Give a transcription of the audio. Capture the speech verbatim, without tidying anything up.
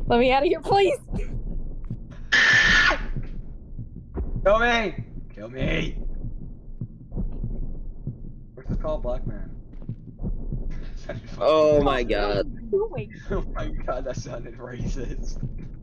Let me out of here, please. Kill me! Kill me! What's this called, Black Man? Oh my god. What are you doing? Oh my god, that sounded racist.